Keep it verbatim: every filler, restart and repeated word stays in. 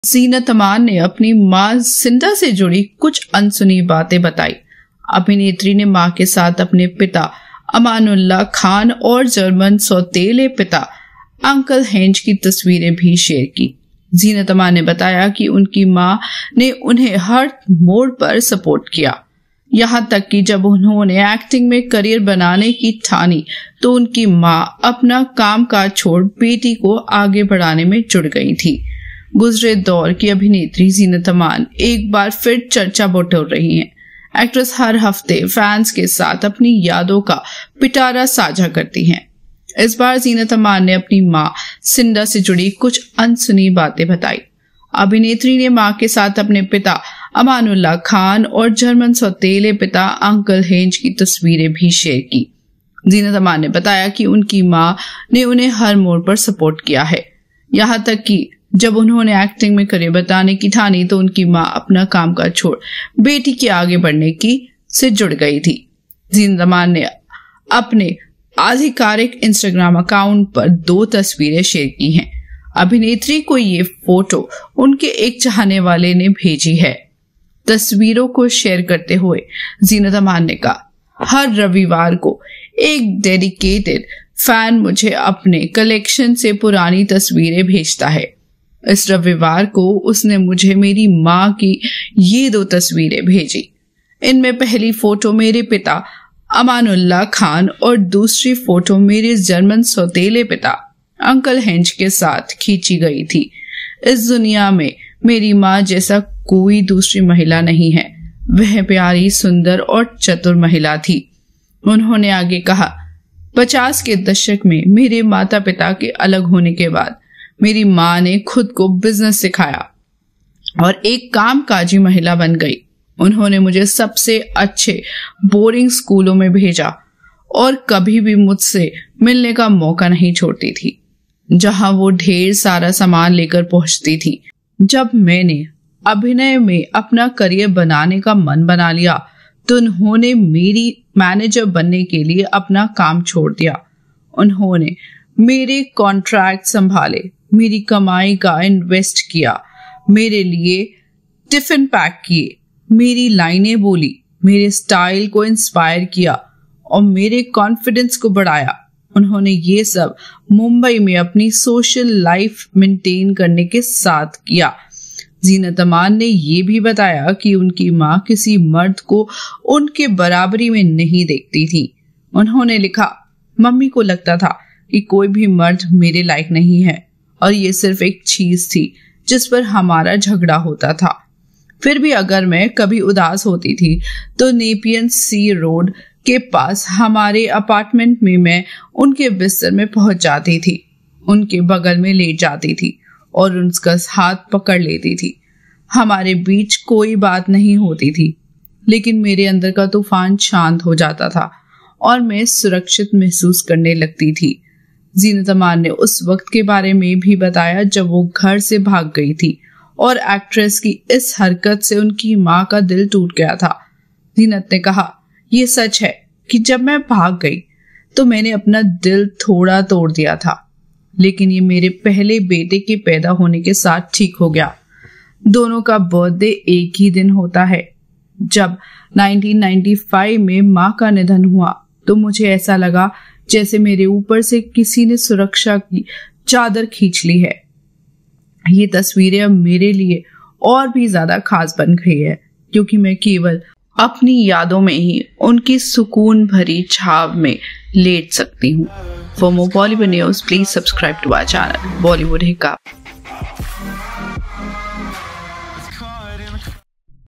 जीनत अमान ने अपनी मां सिंडा से जुड़ी कुछ अनसुनी बातें बताई। अभिनेत्री ने मां के साथ अपने पिता अमानुल्लाह खान और जर्मन सौतेले पिता अंकल हेंज की तस्वीरें भी शेयर की। जीनत अमान ने बताया कि उनकी मां ने उन्हें हर मोड़ पर सपोर्ट किया, यहाँ तक कि जब उन्होंने एक्टिंग में करियर बनाने की ठानी तो उनकी मां अपना कामकाज छोड़ बेटी को आगे बढ़ाने में जुड़ गई थी। गुजरे दौर की अभिनेत्री जीनत अमान एक बार फिर चर्चा बटोर रही हैं। एक्ट्रेस हर हफ्ते फैंस के साथ अपनी यादों का पिटारा साझा करती हैं। इस बार जीनत अमान ने अपनी मां सिंडा से जुड़ी कुछ अनसुनी बातें बताई। अभिनेत्री ने मां के साथ अपने पिता अमानुल्लाह खान और जर्मन सौतेले पिता अंकल हेंज की तस्वीरें भी शेयर की। जीनत अमान ने बताया कि उनकी मां ने उन्हें हर मोड़ पर सपोर्ट किया है, यहाँ तक कि जब उन्होंने एक्टिंग में करियर बताने की ठानी तो उनकी मां अपना कामकाज छोड़ बेटी के आगे बढ़ने की से जुड़ गई थी। जीनत अमान ने अपने आधिकारिक इंस्टाग्राम अकाउंट पर दो तस्वीरें शेयर की हैं। अभिनेत्री को ये फोटो उनके एक चाहने वाले ने भेजी है। तस्वीरों को शेयर करते हुए जीनत अमान ने कहा, हर रविवार को एक डेडिकेटेड फैन मुझे अपने कलेक्शन से पुरानी तस्वीरें भेजता है। इस रविवार को उसने मुझे मेरी मां की ये दो तस्वीरें भेजी। इनमें पहली फोटो मेरे पिता अमानुल्लाह खान और दूसरी फोटो मेरे जर्मन सौतेले पिता अंकल हेंज के साथ खींची गई थी। इस दुनिया में मेरी मां जैसा कोई दूसरी महिला नहीं है। वह प्यारी, सुंदर और चतुर महिला थी। उन्होंने आगे कहा, पचास के दशक में मेरे माता पिता के अलग होने के बाद मेरी मां ने खुद को बिजनेस सिखाया और एक कामकाजी महिला बन गई। उन्होंने मुझे सबसे अच्छे बोर्डिंग स्कूलों में भेजा और कभी भी मुझसे मिलने का मौका नहीं छोड़ती थी, जहां वो ढेर सारा सामान लेकर पहुंचती थी। जब मैंने अभिनय में अपना करियर बनाने का मन बना लिया तो उन्होंने मेरी मैनेजर बनने के लिए अपना काम छोड़ दिया। उन्होंने मेरे कॉन्ट्रैक्ट संभाले, मेरी कमाई का इन्वेस्ट किया, मेरे लिए टिफिन पैक किए, मेरी लाइनें बोली, मेरे स्टाइल को इंस्पायर किया और मेरे कॉन्फिडेंस को बढ़ाया। उन्होंने ये सब मुंबई में अपनी सोशल लाइफ मेंटेन करने के साथ किया। जीनत अमान ने ये भी बताया कि उनकी मां किसी मर्द को उनके बराबरी में नहीं देखती थी। उन्होंने लिखा, मम्मी को लगता था कि कोई भी मर्द मेरे लायक नहीं है और ये सिर्फ एक चीज थी जिस पर हमारा झगड़ा होता था। फिर भी अगर मैं कभी उदास होती थी तो नेपियन सी रोड के पास हमारे अपार्टमेंट में मैं उनके बिस्तर में पहुंच जाती थी, उनके बगल में लेट जाती थी और उनका हाथ पकड़ लेती थी। हमारे बीच कोई बात नहीं होती थी, लेकिन मेरे अंदर का तूफान शांत हो जाता था और मैं सुरक्षित महसूस करने लगती थी। जीनत अमान ने उस वक्त के बारे में भी बताया जब वो घर से भाग गई थी और एक्ट्रेस की इस हरकत से उनकी मां का दिल टूट गया था। जीनत ने कहा, ये सच है कि जब मैं भाग गई तो मैंने अपना दिल थोड़ा तोड़ दिया था, लेकिन ये मेरे पहले बेटे के पैदा होने के साथ ठीक हो गया। दोनों का बर्थडे एक ही दिन होता है। जब उन्नीस सौ पचानवे में मां का निधन हुआ तो मुझे ऐसा लगा जैसे मेरे ऊपर से किसी ने सुरक्षा की चादर खींच ली है। ये तस्वीरें अब मेरे लिए और भी ज्यादा खास बन गई है क्योंकि मैं केवल अपनी यादों में ही उनकी सुकून भरी छाव में लेट सकती हूँ। For more Bollywood news please subscribe to our channel Bollywood hiccup.